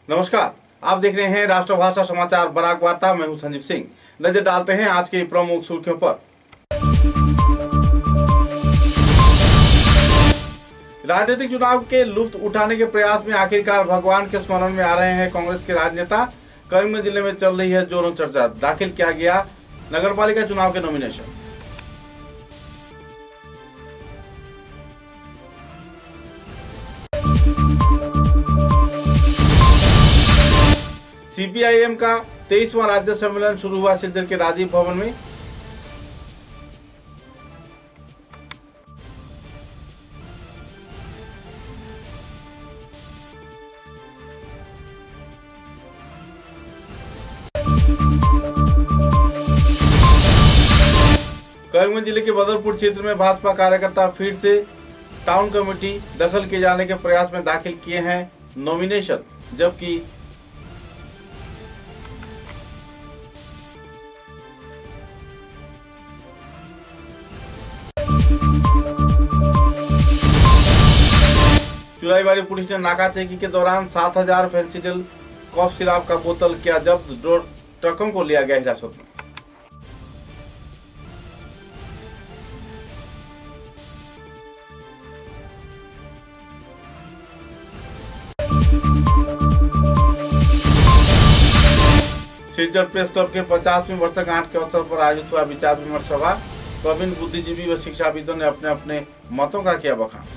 नमस्कार, आप देख रहे हैं राष्ट्रभाषा समाचार बराक वार्ता। मैं हूं संजीव सिंह। नजर डालते हैं आज के प्रमुख सुर्खियों पर। राजनीतिक चुनाव के लुत्फ उठाने के प्रयास में आखिरकार भगवान के स्मरण में आ रहे हैं कांग्रेस के राजनेता। करीमगंज जिले में चल रही है जोरों चर्चा। दाखिल किया गया नगरपालिका चुनाव के नॉमिनेशन। सीपीआईएम का 23वां राज्य सम्मेलन शुरू हुआ सिलचर के राजीव भवन में। करीमगंज जिले के बदरपुर क्षेत्र में भाजपा कार्यकर्ता फिर से टाउन कमेटी दखल किए जाने के प्रयास में दाखिल किए हैं नॉमिनेशन, जबकि चुराईबाड़ी पुलिस ने नाकाचेकी के दौरान 7000 फेंसिडिल कॉफ सिराप का बोतल किया जब्त। 2 ट्रकों को लिया गया हिरासत में। सिलचर प्रेस क्लब के 50वीं वर्षगांठ के अवसर पर आयोजित हुआ विचार विमर्श सभा। प्रवीण बुद्धिजीवी व शिक्षाविदों ने अपने अपने मतों का किया बखान।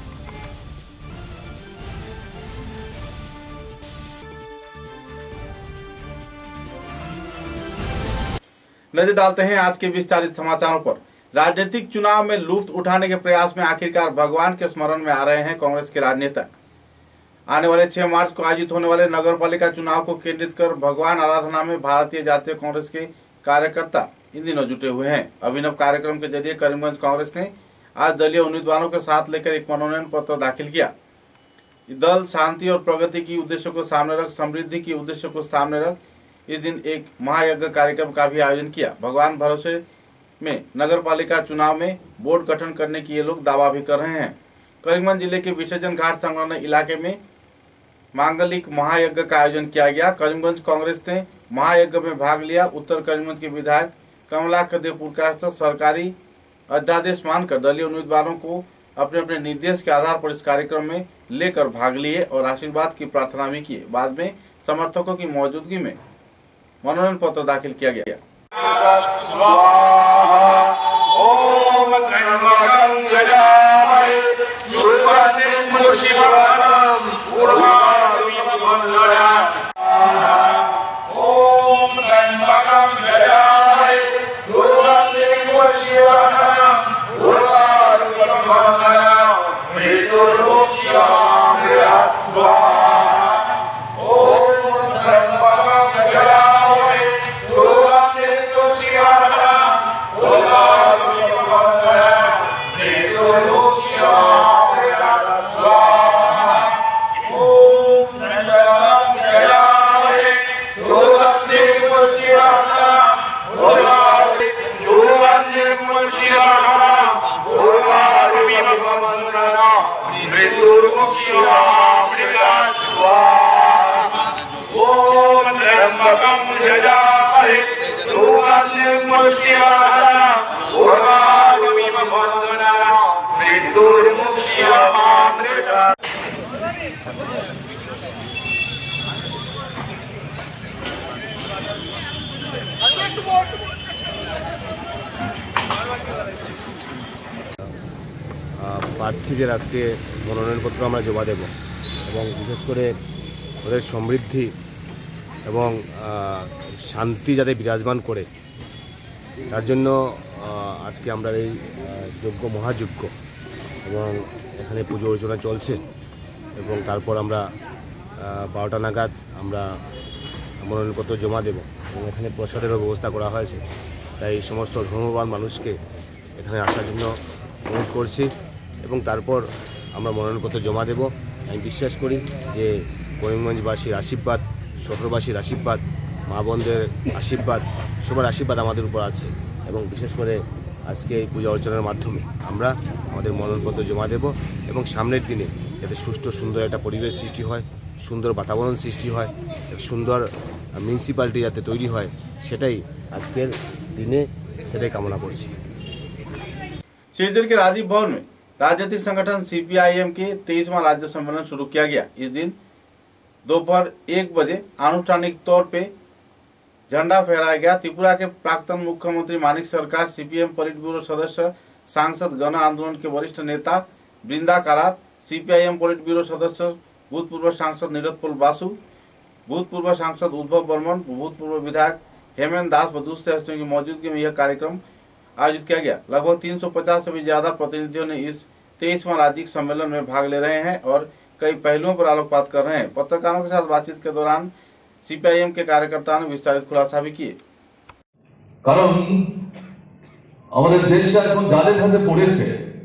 नजर डालते हैं आज के विस्तारित समाचारों पर। राजनीतिक चुनाव में लुत्फ उठाने के प्रयास में आखिरकार भगवान के स्मरण में आ रहे हैं कांग्रेस के राजनेता। आने वाले 6 मार्च को आयोजित होने वाले नगरपालिका चुनाव को केंद्रित कर भगवान आराधना में भारतीय जातीय कांग्रेस के कार्यकर्ता इन दिनों जुटे हुए हैं। अभिनव कार्यक्रम के जरिए करीमगंज कांग्रेस ने आज दलीय उम्मीदवारों के साथ लेकर एक मनोनयन पत्र दाखिल किया। दल शांति और प्रगति की उद्देश्य को सामने रख, समृद्धि की उद्देश्य को सामने रख इस दिन एक महायज्ञ कार्यक्रम का भी आयोजन किया। भगवान भरोसे में नगरपालिका चुनाव में बोर्ड गठन करने की ये लोग दावा भी कर रहे हैं। करीमगंज जिले के विसर्जन घाट संलग्न इलाके में मांगलिक महायज्ञ का आयोजन किया गया। करीमगंज कांग्रेस ने महायज्ञ में भाग लिया। उत्तर करीमगंज के विधायक कमलाकर देवपुर का सरकारी अध्यादेश मानकर दलीय उम्मीदवारों को अपने अपने निर्देश के आधार पर इस कार्यक्रम में लेकर भाग लिए और आशीर्वाद की प्रार्थना भी की। बाद में समर्थकों की मौजूदगी में मनोनयन पत्र दाखिल किया गया। প্রার্থীদের আজকে মনোনয়নপত্র আমরা জমা দেব এবং বিশেষ করে ওদের সমৃদ্ধি এবং শান্তি যাতে বিরাজমান করে তার জন্য আজকে আমরা এই যজ্ঞ মহাযজ্ঞ এবং এখানে পুজো অর্চনা চলছে এবং তারপর আমরা 12টা নাগাদ আমরা মনোনয়নপত্র জমা দেব এবং এখানে প্রসাদেরও ব্যবস্থা করা হয়েছে। তাই সমস্ত ধর্মবান মানুষকে এখানে আসার জন্য অনুরোধ করছি এবং তারপর আমরা মনোনয়নপত্র জমা দেব। আমি বিশ্বাস করি যে করিমগঞ্জবাসীর আশীর্বাদ, শহরবাসীর আশীর্বাদ, মা বোনদের আশীর্বাদ, সবার আশীর্বাদ আমাদের উপর আছে এবং বিশেষ করে আজকে এই পূজা অর্চনার মাধ্যমে আমরা আমাদের মনোনয়নপত্র জমা দেব এবং সামনের দিনে যাতে সুষ্ঠু সুন্দর একটা পরিবেশ সৃষ্টি হয় সুন্দর বাতাবরণ সৃষ্টি হয়, এক সুন্দর মিউনিসিপ্যালিটি যাতে তৈরি হয়, সেটাই আজকের दिने সেটাই কামনা করছি। शिवजल के राजीव भवन में राजनीतिक संगठन CPIM के 23वां राज्य सम्मेलन शुरू किया गया। इस दिन दोपहर 1 बजे आनुष्ठानिक तौर पे झंडा फहराया गया। त्रिपुरा के प्राक्तन मुख्यमंत्री मानिक सरकार, CPIM पोलिट ब्यूरो सदस्य, सांसद, गण आंदोलन के वरिष्ठ नेता Brinda Karat, CPIM polit bureau सदस्य, भूतपूर्व सांसद नीरजपुर बासु, भूतपूर्व सांसद उद्धव बर्मन, भूतपूर्व विधायक हेमंत दास व दूसरे हस्तियों की मौजूदगी में यह कार्यक्रम आयोजित किया गया। लगभग 350 से भी ज्यादा प्रतिनिधियों ने इस 23वां राज्यिक सम्मेलन में भाग ले रहे हैं और कई पहलुओं पर आलोकपात कर रहे हैं। पत्रकारों के साथ बातचीत के दौरान CPIM के कार्यकर्ताओं ने विस्तारित खुलासा भी किए। কারণ আমাদের দেশটা এখন যাদের হাতে পড়েছে,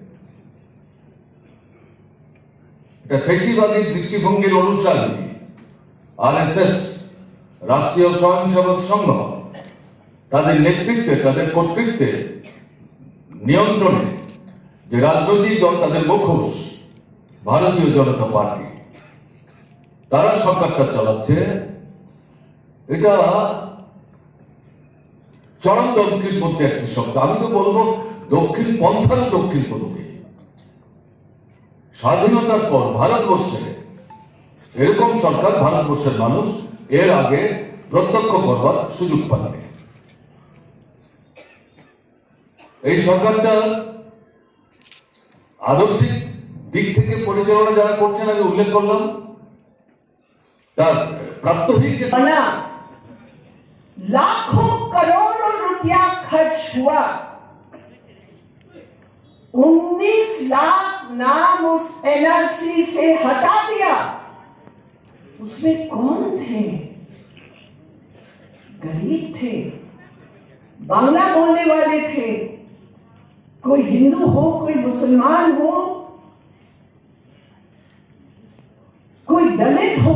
এটা ফেসিবাদী দৃষ্টিভঙ্গির অনুসারী RSS, রাষ্ট্রীয় স্বয়ংসেবক সংঘ, তাদের নেতৃত্বে, তাদের কর্তৃত্বে, নিয়ন্ত্রণে যে রাজনৈতিক দল, তাদের মুখোশ ভারতীয় জনতা পার্টি, তারা সরকারটা চালাচ্ছে। এটা চরম দক্ষিণপন্থী একটি শব্দ। আমি তো বলবো দক্ষিণ পন্থারও দক্ষিণপন্থী। স্বাধীনতার পর ভারতবর্ষে এরকম সরকার ভারতবর্ষের মানুষ এর আগে প্রত্যক্ষ করবার সুযোগ পাননি। এই সরকারটা আদর্শিক দিক থেকে পরিচালনা যারা করছেন, আমি উল্লেখ করলাম, তার প্রাত্যহিক लाखों करोड़ों रुपया खर्च हुआ, 19 लाख नाम उस NRC से हटा दिया। उसमें कौन थे? गरीब थे, बांग्ला बोलने वाले थे, कोई हिंदू हो, कोई मुसलमान हो, कोई दलित हो,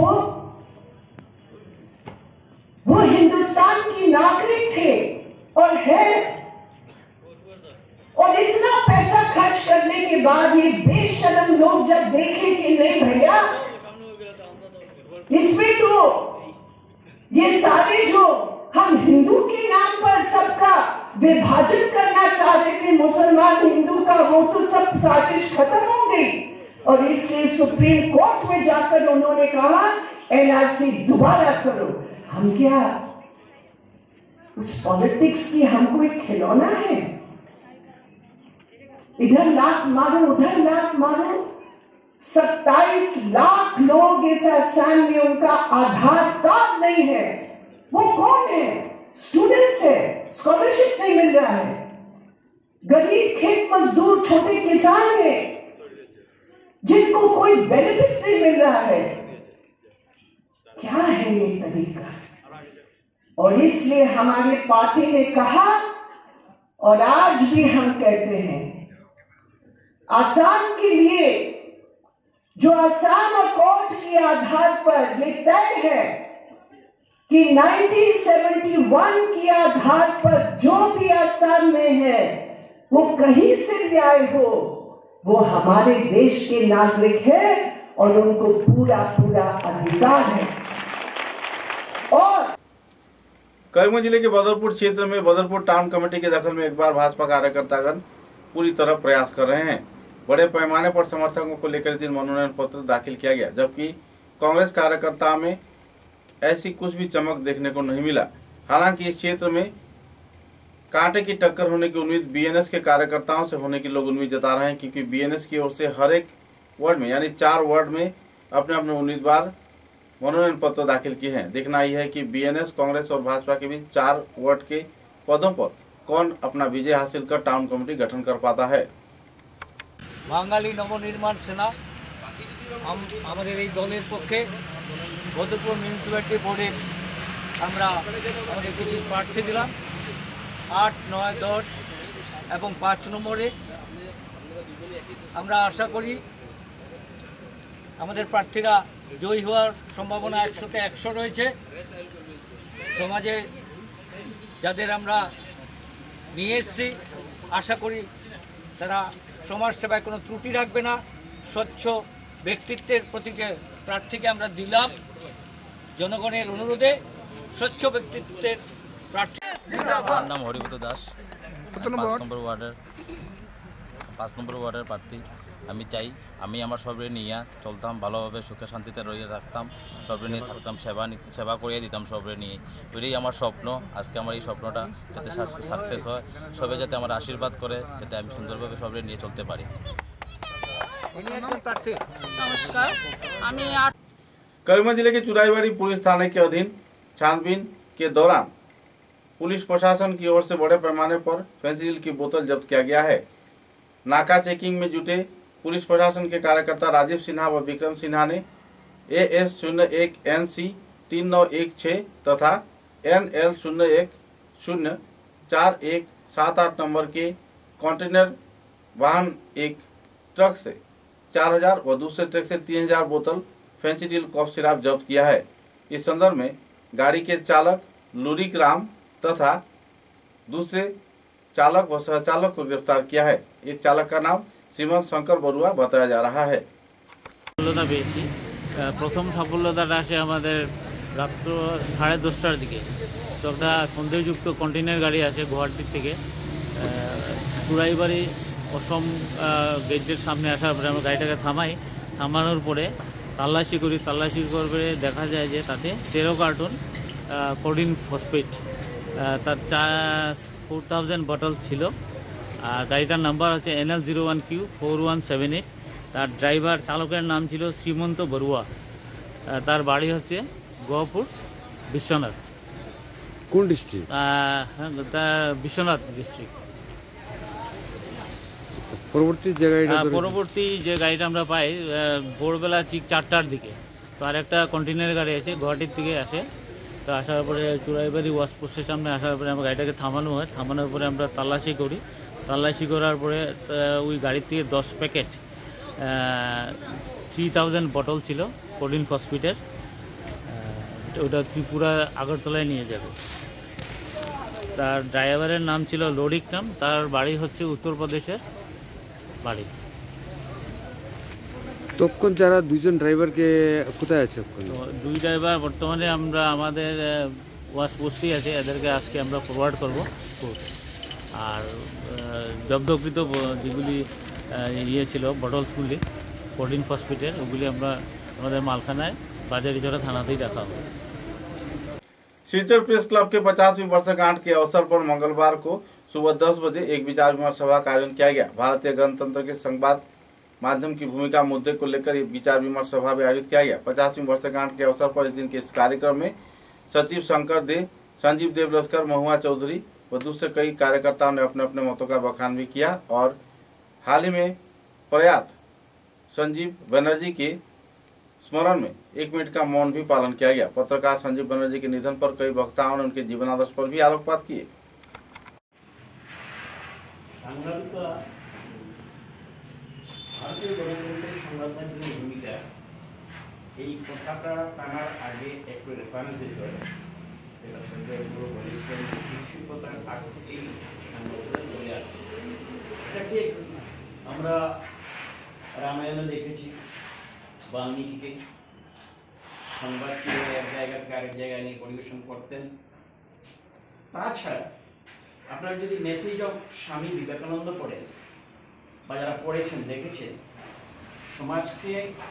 वो हिंदुस्तान की नागरिक थे और है। और इतना पैसा खर्च करने के बाद ये बेशर्म लोग जब देखे कि नहीं भैया, इसमें तो ये सारे जो हम हिंदू के नाम पर सबका विभाजन करना चाह रहे थे, मुसलमान हिंदू का, वो तो सब साजिश खत्म हो गई। और इसलिए सुप्रीम कोर्ट में जाकर उन्होंने कहा NRC दोबारा करो। हम क्या उस पॉलिटिक्स की हम कोई खिलौना है? इधर लात मारो, उधर लात मारो। 27 लाख लोग इस असम में उनका आधार कार्ड नहीं है। वो कौन है? स्टूडेंट्स है, स्कॉलरशिप नहीं मिल रहा है, गरीब खेत मजदूर, छोटे किसान है जिनको कोई बेनिफिट नहीं मिल रहा है। क्या है ये तरीका? और इसलिए हमारी पार्टी ने कहा और आज भी हम कहते हैं, आसाम के लिए जो आसाम अकॉर्ड के आधार पर ये तय है कि 1971 के आधार पर जो भी आसाम में है वो कहीं से भी आए हो, वो हमारे देश के नागरिक है और उनको पूरा पूरा अधिकार है। और करीमगंज जिले के बदरपुर क्षेत्र में बदरपुर टाउन कमेटी के दखल में एक बार भाजपा कार्यकर्तागण पूरी तरह प्रयास कर रहे हैं। बड़े पैमाने पर समर्थकों को लेकर इस दिन मनोनयन पत्र दाखिल किया गया, जबकि कांग्रेस कार्यकर्ता में ऐसी कुछ भी चमक देखने को नहीं मिला। हालांकि इस क्षेत्र में कांटे की टक्कर होने की उम्मीद BNS के कार्यकर्ताओं से होने की लोग उम्मीद जता रहे हैं, क्योंकि BNS की ओर से हर एक वार्ड में यानी 4 वार्ड में अपने अपने उम्मीदवार मनोनयन पत्र दाखिल किए हैं। देखना यह है कि BNS, कांग्रेस और भाजपा के बीच 4 वार्ड के पदों पर कौन अपना विजय हासिल कर टाउन कमेटी गठन कर पाता है। বাঙালি নবনির্মাণ সেনা আমাদের এই দলের পক্ষে বদরপুর মিউনিসিপ্যালিটি বোর্ডে আমরা আমাদের কিছু প্রার্থী দিলাম। 8, 9, 10 এবং 5 নম্বরে আমরা আশা করি আমাদের প্রার্থীরা জয়ী হওয়ার সম্ভাবনা 100তে 100 রয়েছে। সমাজে যাদের আমরা নিয়ে এসেছি আশা করি তারা সমাজ সেবায় কোনো ত্রুটি রাখবে না, স্বচ্ছ ব্যক্তিত্বের প্রতীকে প্রার্থীকে আমরা দিলাম জনগণের অনুরোধে স্বচ্ছ ব্যক্তিত্বের প্রার্থী। আমার নাম হরিপদ দাস, 5 নম্বর ওয়ার্ডের প্রার্থী। আমি চাই আমি আমার সবরে নিয়ে চলতাম, ভালোভাবে সুখে শান্তিতে রয়ে থাকতাম, সবরে নিয়ে থাকতাম, সেবা করিয়ে দিতাম সবরে নিয়ে। ওইটাই আমার স্বপ্ন। আজকে আমার এই স্বপ্নটা যাতে সাকসেস হয়, সবে যাতে আমার আশীর্বাদ করে, যাতে আমি সুন্দরভাবে সবরে নিয়ে চলতে পারি। नमस्कार, আমি करीमगंज जिले के चुराईबाड़ी पुलिस थाने के अधीन छानबीन के दौरान पुलिस प्रशासन की ओर से बड़े पैमाने पर फेंसिडिल की बोतल जब्त किया गया है। नाका चेकिंग में जुटे पुलिस प्रशासन के कार्यकर्ता राजीव सिन्हा व विक्रम सिन्हा ने AS01NC 3916 तथा NL010417 नंबर के कंटेनर वाहन एक ट्रक से 4000 व दूसरे ट्रक से 3000 बोतल फेंसिडिल कॉफ सिरप जब्त किया है। इस संदर्भ में गाड़ी के चालक लुरिक राम तथा दूसरे चालक व सहचालक को गिरफ्तार किया है। एक चालक का नाम श्रीमंत शंकर बरुआ बताया जा रहा है। সফলতা পেয়েছি। প্রথম সফলতাটা আসে আমাদের রাত্র 10:30টার দিকে। তো একটা সন্দেহযুক্ত কন্টেনার গাড়ি আসে গুয়াহাটির থেকে, চুরাইবাড়ি অসম গেটের সামনে আসার পরে আমরা গাড়িটাকে থামানোর পরে তল্লাশি করি। তল্লাশির পরে দেখা যায় যে তাতে 13 কার্টন কোডিন ফসফেট, তার 4000 বটল ছিল। আর গাড়িটার নাম্বার হচ্ছে NL01Q4178। তার ড্রাইভার চালকের নাম ছিল শ্রীমন্ত বড়ুয়া, তার বাড়ি হচ্ছে গহপুর বিশ্বনাথ। কোন ডিস্ট্রিক্ট? তার বিশ্বনাথ ডিস্ট্রিক্ট। পরবর্তী যে গাড়িটা আমরা পাই ভোরবেলা ঠিক 4টার দিকে, তো আর একটা কন্টেনার গাড়ি আছে গুয়াহাটির থেকে আসে। তো আসার পরে চুরাইবাড়ি ওয়াশপোস্টের সামনে আসার পরে আমরা গাড়িটাকে থামানো হয়। থামানোর পরে আমরা তল্লাশি করি। তল্লাশি করার পরে ওই গাড়ির থেকে 10 প্যাকেট 3000 বটল ছিল কোডিন ফসফেটের। ওটা ত্রিপুরা আগরতলায় নিয়ে যাবে। তার ড্রাইভারের নাম ছিল লরিক রাম, তার বাড়ি হচ্ছে উত্তরপ্রদেশের বাড়ি। তখন যারা দুজন ড্রাইভারকে কোথায় আছে? দুই ড্রাইভার বর্তমানে আমরা আমাদের ওয়াশ পোস্টেই আছে, এদেরকে আজকে আমরা ফরওয়ার্ড করব। আর জব্দকৃত যেগুলি ছিল বটলসগুলি কোডিন ফসফেটের, ওগুলি আমরা আমাদের মালখানায় बाजारीचौरा थानाতেই रखा हुआ। सिलचर प्रेस क्लब के 50वीं वर्षगांठ के अवसर पर मंगलवार को सुबह 10 बजे एक विचार विमर्श सभा का आयोजन किया गया। भारतीय गणतंत्र के संवाद माध्यम की भूमिका मुद्दे को लेकर ये विचार विमर्श सभा भी आयोजित किया गया। 50वीं वर्षगांठ के अवसर पर इस दिन के इस कार्यक्रम में सचिव शंकर देव, संजीव देव लश्कर, महुआ चौधरी व दूसरे कई कार्यकर्ताओं ने अपने अपने मतों का बखान भी किया। और हाल ही में प्रयात संजीव बनर्जी के स्मरण में 1 मिनट का मौन भी पालन किया गया। पत्रकार संजीव बनर्जी के निधन पर कई वक्ताओं ने उनके जीवनादर्श पर भी आलोकपात किए। भारतीय गणतंत्र संरक्षण की भूमिका এই কথাটা টানার আগে একটু রেফারেন্স দিতে হয়। এটা সরকার পুরো বলেছেন শিক্ষকতার আগ থেকেই সংরক্ষণ চলে আসছে। এটা ঠিক আমরা রামায়ণে দেখেছি বাল্মীকিকে সংবাদ কিভাবে এক জায়গা থেকে আরেক জায়গায় নিয়ে পরিবেশন করতেন। তাছাড়া আপনারা যদি মেসেজ অফ স্বামী বিবেকানন্দ পড়েন বা যারা পড়েছেন দেখেছেন, সমাজকে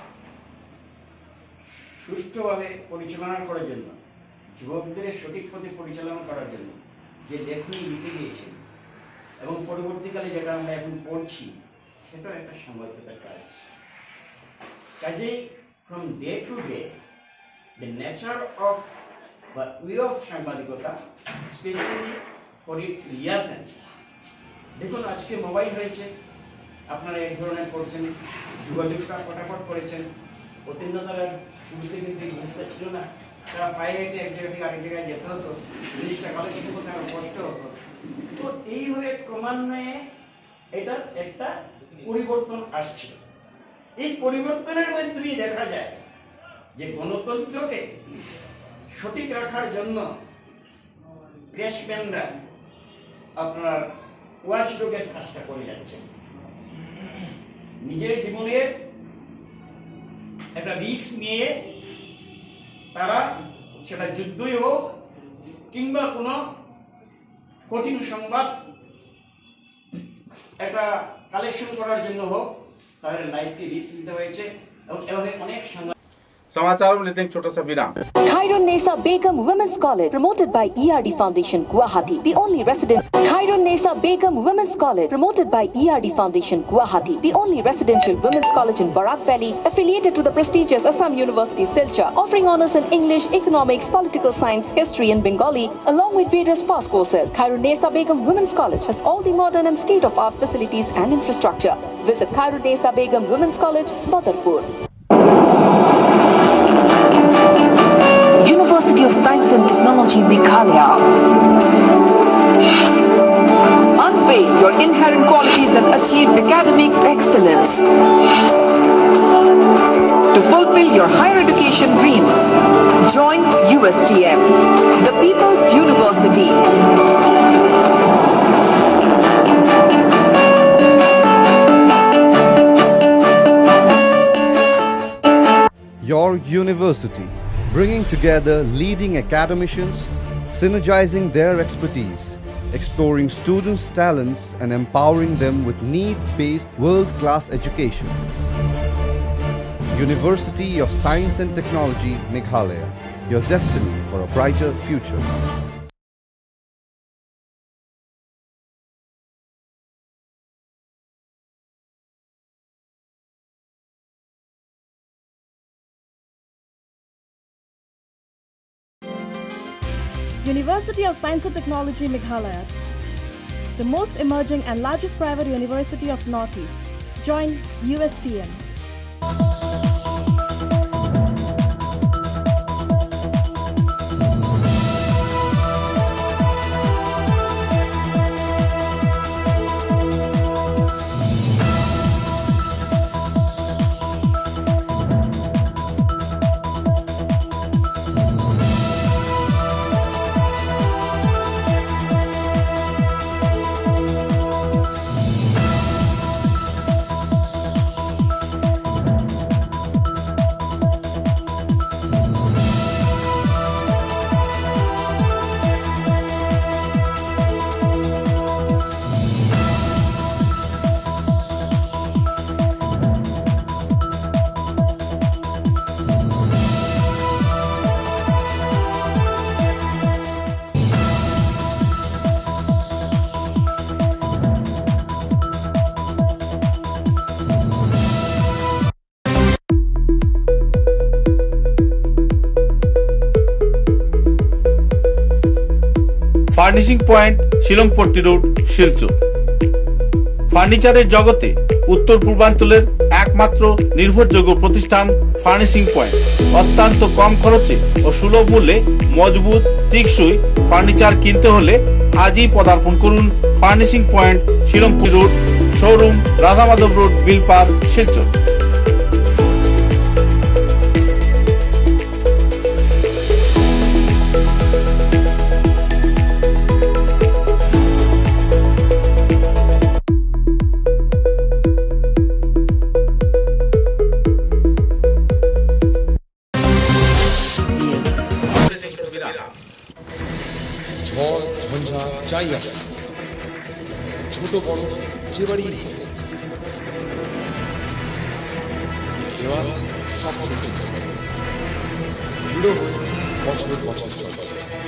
সুষ্ঠুভাবে পরিচালনা করার জন্য, যুবকদের সঠিক পথে পরিচালনা করার জন্য যে লেখনী লিখে দিয়েছেন এবং পরবর্তীকালে যেটা আমরা এখন পড়ছি সেটাও একটা সাংবাদিকতার কাজ। কাজেই from day to day the nature of বা ওয়ে অফ সাংবাদিকতা স্পেশালি ফর ইটস রিয়াজেন্স। দেখুন আজকে মোবাইল হয়েছে, আপনারা এক ধরনের করছেন, যোগাযোগটা ফটাফট করেছেন। অতীন্দ্রতার শুরুতে কিন্তু এই জিনিসটা ছিল না, তারা পায়ে হেঁটে এক জায়গা থেকে আরেক জায়গায় যেতে হতো, জিনিসটা কালো কিছু করতে আরো কষ্ট হতো। তো এইভাবে ক্রমান্বয়ে এটার একটা পরিবর্তন আসছে। এই পরিবর্তনের মধ্যে দেখা যায় যে গণতন্ত্রকে সঠিক রাখার জন্য প্রেসম্যানরা আপনার ওয়াচডগের কাজটা করে যাচ্ছেন। নিজের জীবনের একটা রিস্ক নিয়ে তারা সেটা যুদ্ধই হোক কিংবা কোনো কঠিন সংবাদ একটা কালেকশন করার জন্য হোক তাদের লাইফকে রিস্ক নিতে হয়েছে এবং এভাবে অনেক समाचारों में लेते हैं एक छोटा सा विराम। Khairun-Nisa Begum Women's College, promoted by ERD Foundation, Guwahati, the only Khairun-Nisa Begum Women's College, promoted by ERD Foundation, Guwahati, the only residential women's college in Barak Valley, affiliated to the prestigious Assam University, Silchar, offering honors in English, economics, political science, history, and Bengali, along with various past courses. Khairun-Nisa Begum Women's College has all the modern and state-of-art facilities and infrastructure. Visit Khairun-Nisa Begum Women's College, Badarpur. University of Science and Technology, Meghalaya. Unveil your inherent qualities and achieve academic excellence. To fulfill your higher education dreams, join USTM, the People's University. Your university, bringing together leading academicians, synergizing their expertise, exploring students' talents and empowering them with need-based world-class education. University of Science and Technology, Meghalaya, your destiny for a brighter future. University of Science and Technology, Meghalaya, the most emerging and largest private university of Northeast. Join USTM. Furnishing point Shillongpatti road, Silchar. ফার্নিচারের জগতে উত্তর পূর্বাঞ্চলের একমাত্র নির্ভরযোগ্য প্রতিষ্ঠান furnishing point. অত্যন্ত কম খরচে ও সুলভ মূল্যে মজবুত টেকসই ফার্নিচার কিনতে হলে আজই পদার্পণ করুন furnishing point, Shillongpatti road, showroom, Radhamadhab road, Bilpar, Silchar. ঝড় ঝঞ্ঝা যাই আসে, ছোট বড় যে বাড়ি দেওয়াল সব শুনতে দৃঢ় হয়ে বছর বছর চলে।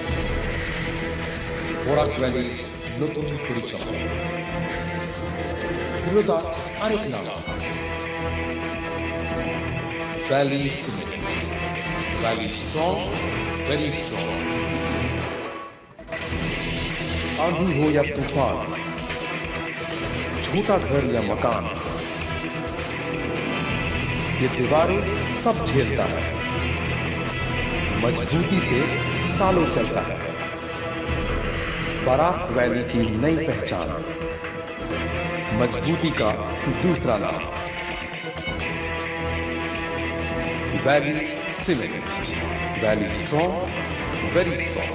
বরাক ভ্যালির নতুন পরিচয়, দৃঢ়তা আরেক নাম valley cement. Valley strong, very strong. आंधी हो या तूफान, छोटा घर या मकान, ये दीवारें सब झेलता है, मजबूती से सालों चलता है। बराक वैली की नई पहचान, मजबूती का दूसरा नाम valley cement. Valley strong, very strong.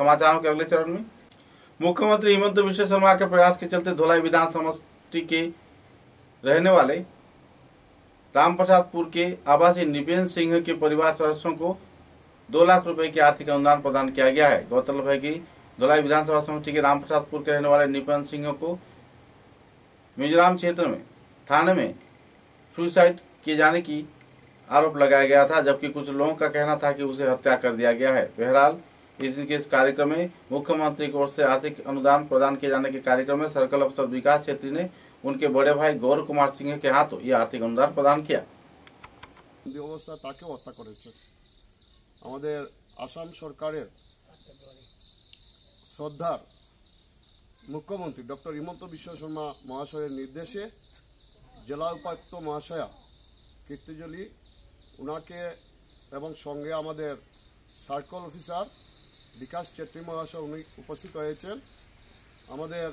समाचारों के अगले चरण में मुख्यमंत्री हिमंत विश्व शर्मा के प्रयास के चलते धोलाई विधान समष्टि के रहने वाले रामप्रसादपुर के आवासी निपेन सिंह के परिवार सदस्यों को 2 लाख रुपए की आर्थिक अनुदान प्रदान किया गया है। गौरतलब है कि धोलाई विधानसभा समष्टि के रामप्रसादपुर के रहने वाले निपेन सिंह को मिजोरम क्षेत्र में थाने में सुसाइड किए जाने की आरोप लगाया गया था, जबकि कुछ लोगों का कहना था कि उसे हत्या कर दिया गया है। बहरहाल इस दिन के इस कार्यक्रम में मुख्यमंत्री की ओर से आर्थिक अनुदान प्रदान किए जाने के कार्यक्रम में सर्कल अफसर विकास छेत्री ने उनके बड़े भाई गौर कुमार सिंह के हाथों ये आर्थिक अनुदान प्रदान किया। অবস্থা তাকেও হত্যা করেছে। আমাদের আসাম সরকারের শ্রদ্ধার মুখ্যমন্ত্রী ডক্টর হিমন্ত বিশ্ব শর্মা মহাশয়ের নির্দেশে জেলা উপায়ুক্ত মহাশয়া কীর্তিজলি উনাকে এবং সঙ্গে আমাদের সার্কল অফিসার বিকাশ চেট্রি মহাশয় উনি উপস্থিত হয়েছেন। আমাদের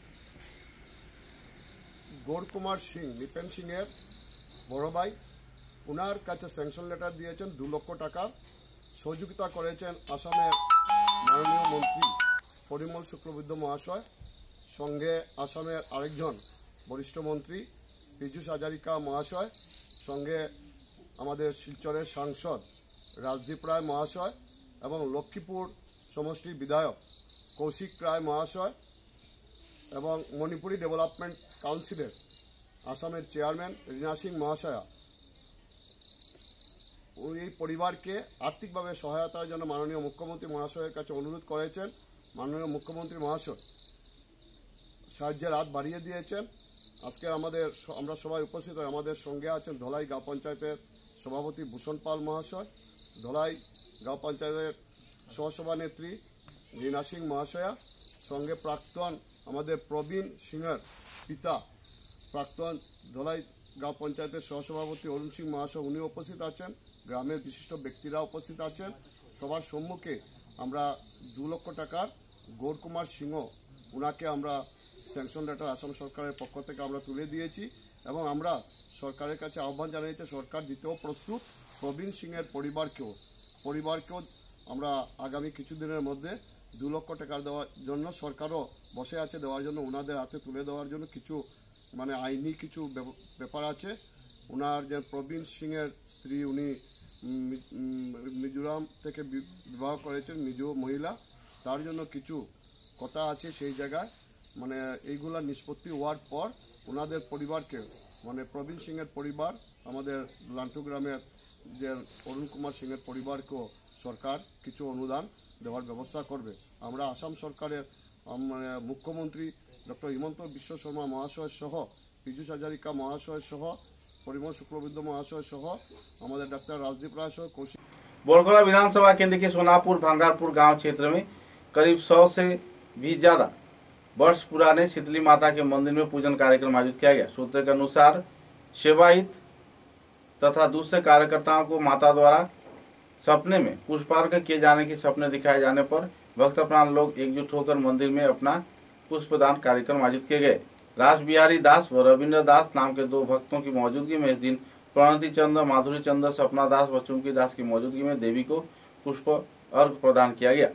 গৌর কুমার সিং নিপেন সিংয়ের বড় ভাই উনার কাছে স্যাংশন লেটার দিয়েছেন 2 লক্ষ টাকা। সহযোগিতা করেছেন আসামের মাননীয় মন্ত্রী পরিমল শুক্লবৈদ্য মহাশয়, সঙ্গে আসামের আরেকজন বরিষ্ঠ মন্ত্রী পীযূষ হাজারিকা মহাশয়, সঙ্গে আমাদের শিলচরের সাংসদ রাজদীপ রায় মহাশয় এবং লক্ষ্মীপুর সমষ্টির বিধায়ক কৌশিক রায় মহাশয় এবং মণিপুরি ডেভেলপমেন্ট কাউন্সিলের আসামের চেয়ারম্যান রিনা সিং মহাশয়া এই পরিবারকে আর্থিকভাবে সহায়তার জন্য মাননীয় মুখ্যমন্ত্রী মহাশয়ের কাছে অনুরোধ করেছেন। মাননীয় মুখ্যমন্ত্রী মহাশয় সাহায্যের হাত বাড়িয়ে দিয়েছেন। আজকে আমরা সবাই উপস্থিত হয়ে আমাদের সঙ্গে আছেন ধলাই গাঁও পঞ্চায়েতের সভাপতি ভূষণ পাল মহাশয়, ধলাই গাঁও পঞ্চায়েতের সহসভানেত্রী রিনা সিং মহাশয়া, সঙ্গে প্রাক্তন আমাদের প্রবীণ সিংহের পিতা প্রাক্তন ধলাই গাঁও পঞ্চায়েতের সহসভাপতি অরুণ সিং মহাশয় উনি উপস্থিত আছেন, গ্রামের বিশিষ্ট ব্যক্তিরা উপস্থিত আছেন। সবার সম্মুখে আমরা 2 লক্ষ টাকার গৌর কুমার সিংহ উনাকে আমরা স্যাংশন লেটার আসাম সরকারের পক্ষ থেকে আমরা তুলে দিয়েছি এবং আমরা সরকারের কাছে আহ্বান জানিয়েছি সরকার দিতেও প্রস্তুত। প্রবীণ সিংহের পরিবারকেও আমরা আগামী কিছুদিনের মধ্যে 2 লক্ষ টাকা দেওয়ার জন্য সরকারও বসে আছে দেওয়ার জন্য, ওনাদের হাতে তুলে দেওয়ার জন্য কিছু আইনি কিছু ব্যাপার আছে। ওনার যে প্রবীণ সিংহের স্ত্রী উনি মিজোরাম থেকে বিবাহ করেছেন, মিজো মহিলা, তার জন্য কিছু কথা আছে সেই জায়গায় এইগুলা নিষ্পত্তি হওয়ার পর ওনাদের পরিবারকে প্রবীণ সিংহের পরিবার আমাদের লান্টু গ্রামের যে অরুণ কুমার সিংহের পরিবারকেও সরকার কিছু অনুদান দেওয়ার ব্যবস্থা করবে। আমরা আসাম সরকারের মুখ্যমন্ত্রী ডক্টর হিমন্ত বিশ্ব শর্মা মহাশয় সহ পীযূষ হাজারিকা মহাশয় সহ परिमल शुक्लबैद्य महाशय सह हमारे डॉक्टर राजदीप राय सह कौशिक। बोरगोला विधानसभा केंद्र के सोनापुर भांगारपुर गांव क्षेत्र में करीब 100 से भी ज्यादा वर्ष पुराने शीतली माता के मंदिर में पूजन कार्यक्रम आयोजित किया गया। सूत्र के अनुसार सेवायित तथा दूसरे कार्यकर्ताओं को माता द्वारा सपने में पुष्पार्घ किए जाने के सपने दिखाए जाने पर भक्त प्राण लोग एकजुट होकर मंदिर में अपना पुष्पदान कार्यक्रम आयोजित किए गए। राज बिहारी दास व रविंद्र दास नाम के 2 भक्तों की मौजूदगी में इस दिन प्रणति चंद्र, माधुरी चंद्र, सपना दास व चुमकी दास की मौजूदगी में देवी को पुष्प अर्घ प्रदान किया गया।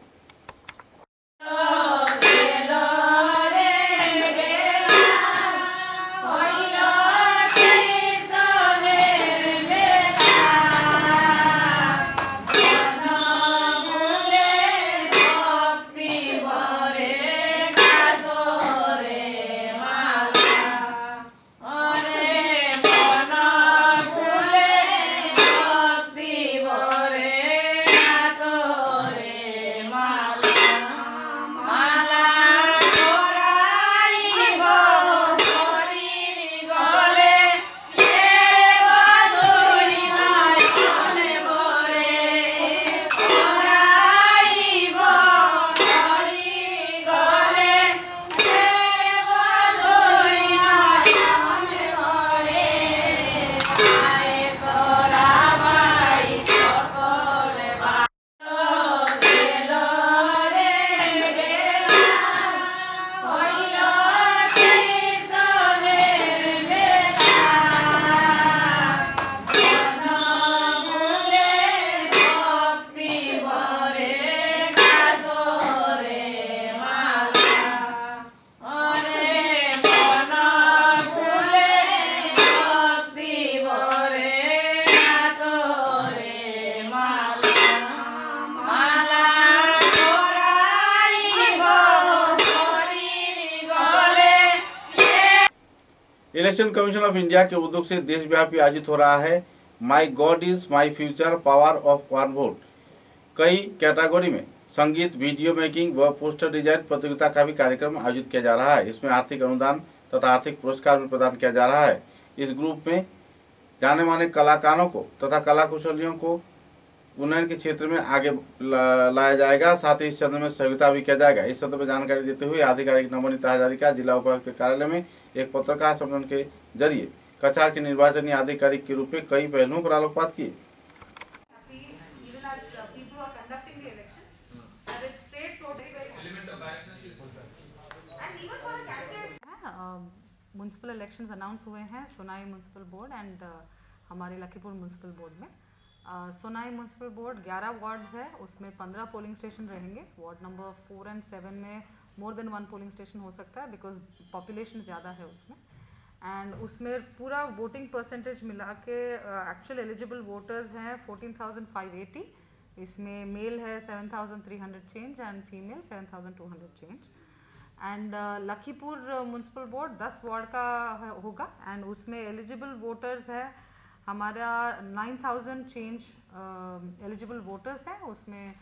इलेक्शन कमीशन ऑफ इंडिया के उद्योग से देशव्यापी आयोजित हो रहा है my god is my future power of one vote. कई कैटेगरी में संगीत, वीडियो मेकिंग व पोस्टर डिजाइन प्रतियोगिता का भी कार्यक्रम आयोजित किया जा रहा है। इसमें आर्थिक अनुदान तथा आर्थिक पुरस्कार भी प्रदान किया जा रहा है। इस ग्रुप में जाने माने कलाकारों को तथा कला कुशलियों को उन्नयन के क्षेत्र में आगे लाया जाएगा। साथ ही इस सत्र में सहयोगिता भी किया जाएगा। इस सत्र में जानकारी देते हुए आधिकारिक नवनीत हजारिका जिला उपायुक्त के कार्यालय में एक पत्रकार सम्मेलन के जरिए कछार के निर्वाचन अधिकारी के रूप में कई पहलुओं पर आलोकपात किए। म्युनिसिपल इलेक्शंस अनाउंस हुए हैं सोनाई म्युनिसिपल बोर्ड एंड हमारे लखीपुर म्युनिसिपल बोर्ड में। सोनाई म्युनिसिपल बोर्ड 11 वार्ड्स है, उसमें 15 पोलिंग स्टेशन रहेंगे। वार्ड नंबर 4 और 7 में मोर देन 1 पोलिंग स्टेशन हो सकता है बिकॉज पॉपुलेशन ज़्यादा है उसमें। एंड उसमें पूरा वोटिंग परसेंटेज मिला के एक्चुअल एलिजिबल वोटर्स हैं 14,580। इसमें मेल है 7,300 change and female 7,200 change. And Lakhipur municipal board 10 ward का होगा एंड उसमें एलिजिबल वोटर्स है हमारा 9,000 चेंज एलिजिबल वोटर्स हैं। उसमें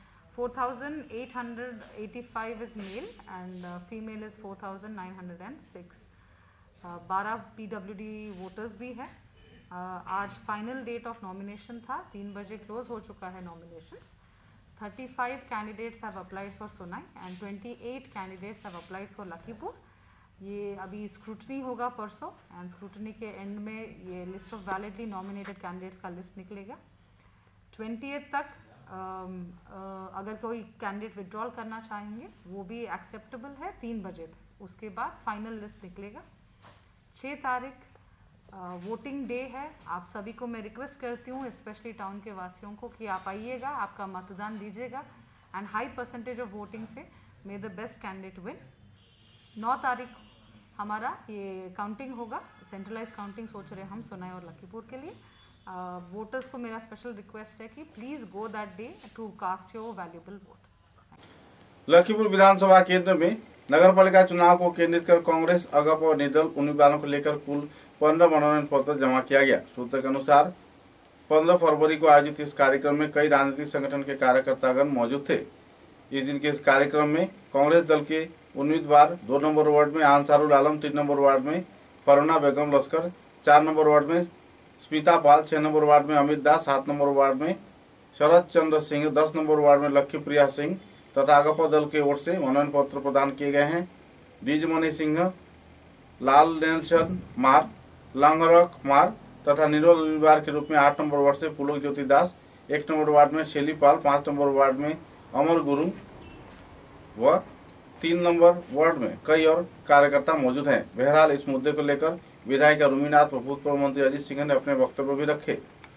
4,885 is male and female is 4,906। 12 PWD voters भी है। आज फाइनल डेट ऑफ नॉमिनेशन था, 3 बजे क्लोज हो चुका है nominations. 35 candidates have applied for Sonai and 28 candidates have applied for Lakhipur. ये अभी स्क्रूटनी होगा परसों एंड स्क्रूटनी के एंड में ये list of validly nominated candidates का लिस्ट निकलेगा। 20th तक अगर कोई कैंडिडेट विड्रॉल करना चाहेंगे वो भी एक्सेप्टेबल है 3 बजे तक। उसके बाद फाइनल लिस्ट निकलेगा। 6 तारीख वोटिंग डे है। आप सभी को मैं रिक्वेस्ट करती हूँ स्पेशली टाउन के वासियों को कि आप आइएगा, आपका मतदान दीजिएगा and high percentage of voting से may the best candidate win. 9 तारीख हमारा ये काउंटिंग होगा, सेंट्रलाइज काउंटिंग सोच रहे हैं हम सोनाई और लखीपुर के लिए। वोटर्स को मेरा स्पेशल रिक्वेस्ट है कि please go that day to cast your valuable vote. Lakhipur विधानसभा केंद्र में नगरपालिका चुनाव को केंद्रित कर कांग्रेस, अगप और निर्दल उम्मीदवारों को लेकर कुल 15 मनोनयन पत्र जमा किया गया। सूत्र के अनुसार 15 फरवरी को आयोजित इस कार्यक्रम में कई राजनीतिक संगठन के कार्यकर्तागण मौजूद थे। इस दिन के इस कार्यक्रम में कांग्रेस दल के उम्मीदवार 2 नंबर वार्ड में अंसारुल आलम, 3 नंबर वार्ड में फरुना बेगम लश्कर, 4 नंबर वार्ड में स्मिता पाल, 6 नंबर वार्ड में अमित दास, 7 नंबर वार्ड में शरद चंद्र सिंह, 10 नंबर वार्ड में लक्ष्मी प्रिया सिंह तथा अगप दल की ओर से मनोनयन पत्र प्रदान किए गए हैं। द्विजमणि सिंह, लाल नेल्सन मार, लांगरक मार तथा निर्दल उम्मीदवार के रूप में 8 नंबर वार्ड से पुलक ज्योति दास, 1 नंबर वार्ड में शैली पाल, 5 नंबर वार्ड में अमर गुरुंग व 3 नंबर वार्ड में कई और कार्यकर्ता मौजूद हैं। बहरहाल इस मुद्दे को लेकर विधायिका रुमीनाथ व भूतपूर्व मंत्री अजीत सिंह ने अपने वक्तव्य भी रखे।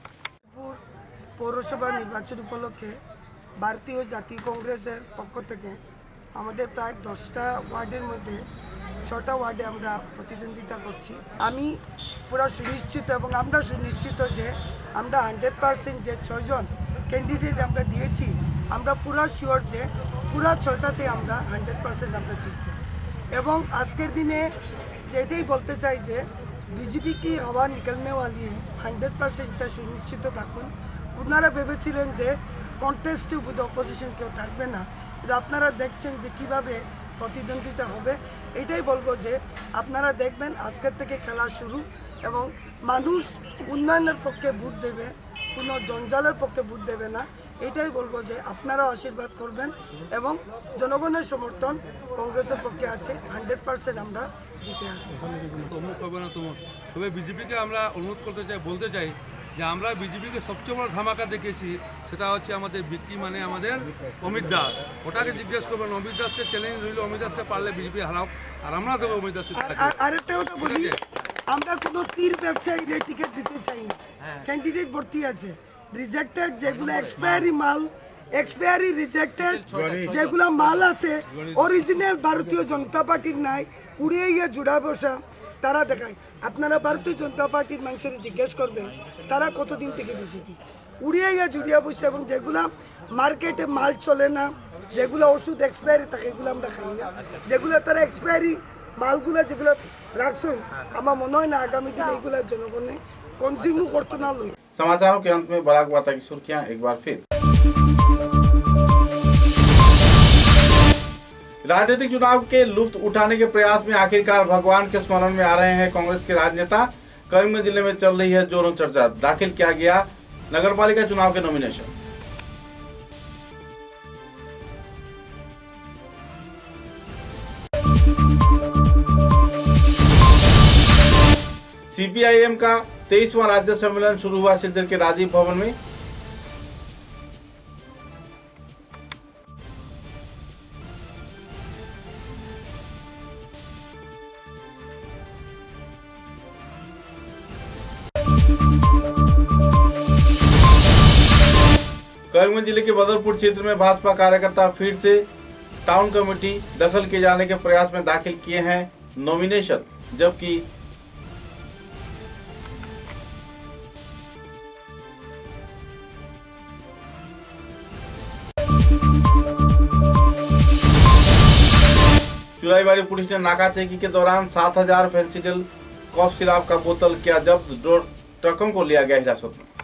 पौरसभा निर्वाचन उपलक्षे भारतीय जातीय कांग्रेसের পক্ষ থেকে আমাদের প্রায় 10টা ওয়ার্ডের মধ্যে 6টা ওয়ার্ডে আমরা প্রতিদ্বন্দ্বিতা করছি। আমি পুরো সুনিশ্চিত এবং আমরা সুনিশ্চিত যে আমরা 100% যে 6 জন ক্যান্ডিডেট আমরা দিয়েছি আমরা পুরো শিওর যে পুরো 6টাতে আমরা 100% আমরা জিতব। এবং আজকের দিনে যেটাই বলতে চাই যে बीजेपी की हवा निकलने वाली है 100% এটা সুনিশ্চিত থাকুন। ওনারা ভেবেছিলেন যে কন্টেস্টে উইথ অপোজিশন কেউ থাকবে না, কিন্তু আপনারা দেখছেন যে কিভাবে প্রতিদ্বন্দ্বিতা হবে। এটাই বলবো যে আপনারা দেখবেন আজকের থেকে খেলা শুরু এবং মানুষ উন্নয়নের পক্ষে ভোট দেবে, কোনো জঞ্জালের পক্ষে ভোট দেবে না। এটাই বলবো যে আপনারা আশীর্বাদ করবেন এবং জনগণের সমর্থন কংগ্রেসের পক্ষে আছে। 100% আমরা জিতে আসবো। তবে বিজেপিকে আমরা অনুরোধ করতে চাই, বলতে চাই যে আমরা বিজেপিকে সবচেয়ে বড় ধামাকা দেখেছি, সেটা হচ্ছে আমাদের বিক্রি মানে আমাদের অমিত দাস। ওটাকে জিজ্ঞেস করবেন, অমিত দাসকে চ্যালেঞ্জ রইল, অমিত দাসকে পারলে বিজেপি হারাও আর আমরা দেবো অমিত দাসকে। আরেকটা কথা বলি, আমরা কোনো তীর ব্যবসায়ীদের টিকিট দিতে চাই না। ক্যান্ডিডেট ভর্তি আছে, রিজেক্টেড যেগুলো এক্সপায়ারি রিজেক্টেড যেগুলো মাল আছে অরিজিনাল ভারতীয় জনতা পার্টির নাই, উড়িয়ে গিয়ে জুড়া বসা তারা দেখায়। আপনারা ভারতীয় জনতা পার্টির মানুষের জিজ্ঞেস করবেন তারা কতদিন থেকে বিজেপি উড়িয়ে গিয়ে জুড়িয়া বসে, এবং যেগুলা মার্কেটে মাল চলে না, যেগুলো ওষুধ এক্সপায়ারি থাকে এগুলো আমরা খাই না, যেগুলো তারা এক্সপায়ারি মালগুলো যেগুলো রাখছেন আমার মনে হয় না আগামী দিনে এগুলো জনগণে কনজিউম করতে না লই। समाचारों के अंत में बराक वार्ता की सुर्खियां एक बार फिर। राजनीतिक चुनाव के लुत्फ उठाने के प्रयास में आखिरकार भगवान के स्मरण में आ रहे हैं कांग्रेस के राजनेता। करीमगंज जिले में चल रही है जोरों चर्चा। दाखिल किया गया नगरपालिका चुनाव के नॉमिनेशन। सीपीआईएम का 23वां राज्य सम्मेलन शुरू हुआ सिलचर के राजीव भवन में। करीमगंज जिले के बदरपुर क्षेत्र में भाजपा कार्यकर्ता फिर से टाउन कमेटी दखल किए जाने के प्रयास में दाखिल किए हैं नॉमिनेशन, जबकि चुराईबाड़ी पुलिस ने नाकाचेकी के दौरान 7000 फेंसिडिल कॉफ सिराप का बोतल किया जब्त। 2 ट्रकों को लिया गया हिरासत में।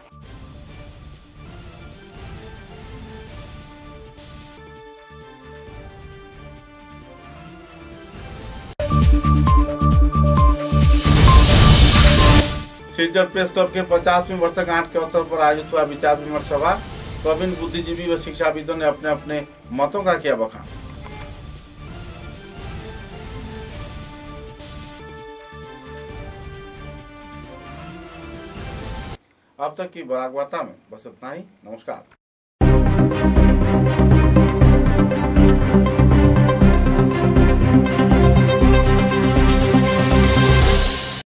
सिलचर प्रेस क्लब के 50वीं वर्षगांठ के अवसर पर आयोजित हुआ विचार विमर्श सभा। प्रवीण बुद्धिजीवी व शिक्षाविदों ने अपने अपने मतों का किया बखान। अब तक की बराक वार्ता में बस इतना ही। नमस्कार।